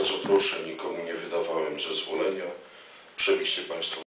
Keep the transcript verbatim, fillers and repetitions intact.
Bardzo proszę, nikomu nie wydawałem zezwolenia. Przepisy Państwo